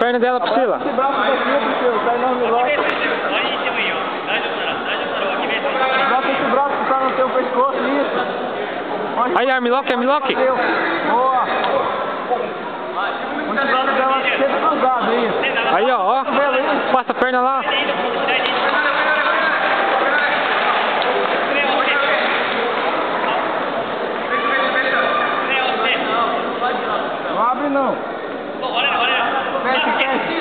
perna dela, Priscila. Esse braço daqui, Priscila, tá indo no lote. Bota esse braço que tá no teu pescoço, isso. Aí, armlock, armlock. Boa. O braço dela sempre cruzado, isso. Aí, ó. Passa a perna lá. Não abre não. Fecha, fecha.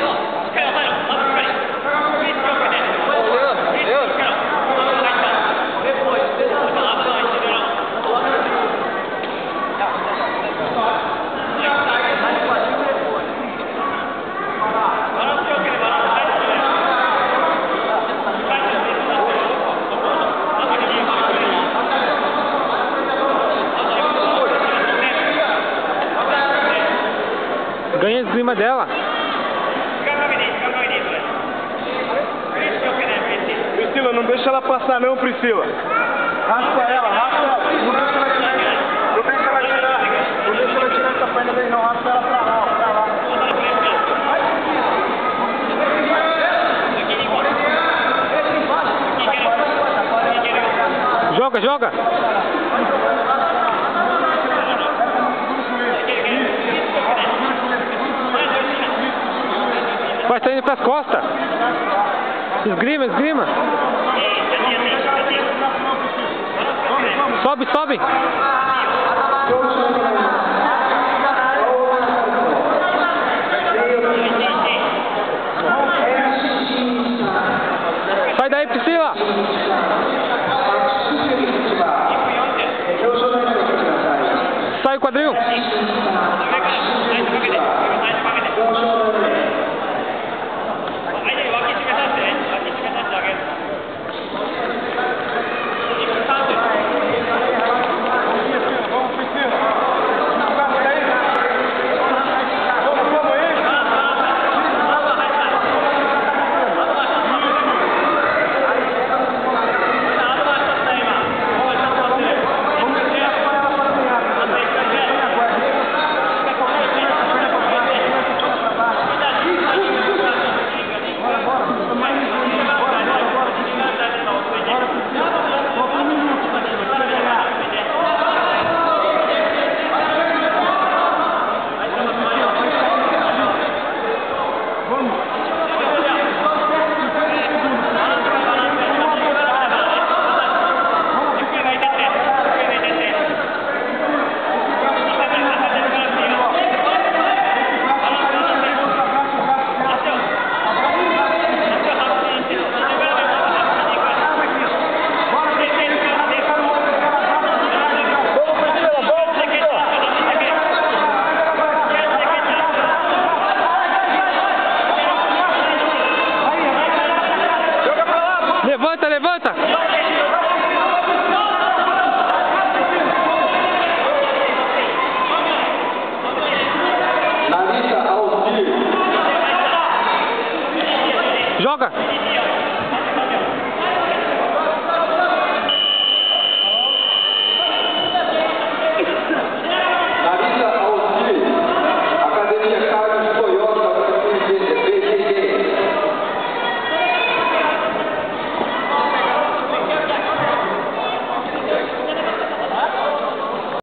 Ganha em cima dela. Priscila, não deixa ela passar não, Priscila. Raspa ela, raspa ela. Não deixa ela tirar. Não deixa ela tirar. Não deixa ela tirar essa perna daí não. Raspa ela pra lá, pra lá. Joga, joga. Vai saindo pras costas. Esgrima, esgrima. Sobe, sobe.